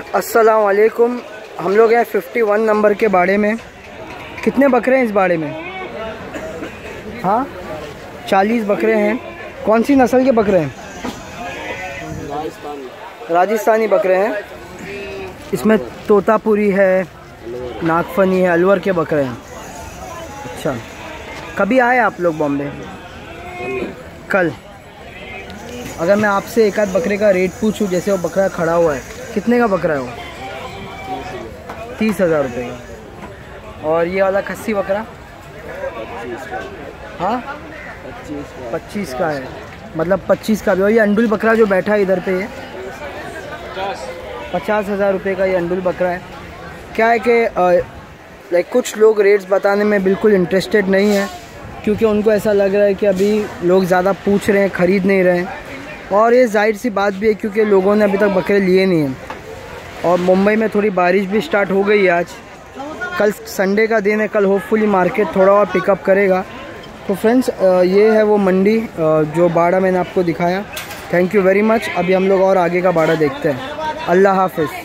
अस्सलाम वालेकुम। हम लोग हैं 51 नंबर के बाड़े में। कितने बकरे हैं इस बाड़े में? हाँ 40 बकरे हैं। कौन सी नस्ल के बकरे हैं? राजस्थानी बकरे हैं। इसमें तोतापुरी है, नागफनी है, अलवर के बकरे हैं। अच्छा, कभी आए आप लोग बॉम्बे? कल। अगर मैं आपसे एक आध बकरे का रेट पूछूं, जैसे वो बकरा खड़ा हुआ है, कितने का बकरा है वो? 30,000 रुपये का। और ये वाला खस्सी बकरा? हाँ 25 का है, मतलब 25 का भी। और ये अंडुल बकरा जो बैठा है इधर पे, ये 50,000 रुपये का ये अंडुल बकरा है। क्या है कि कुछ लोग रेट्स बताने में बिल्कुल इंटरेस्टेड नहीं है, क्योंकि उनको ऐसा लग रहा है कि अभी लोग ज़्यादा पूछ रहे हैं, ख़रीद नहीं रहे हैं। और ये जाहिर सी बात भी है, क्योंकि लोगों ने अभी तक बकरे लिए नहीं हैं। और मुंबई में थोड़ी बारिश भी स्टार्ट हो गई है आज। कल संडे का दिन है, कल होपफुली मार्केट थोड़ा और पिकअप करेगा। तो फ्रेंड्स, ये है वो मंडी जो बाड़ा मैंने आपको दिखाया। Thank you very much. अभी हम लोग और आगे का बाड़ा देखते हैं। अल्लाह हाफ़िज़।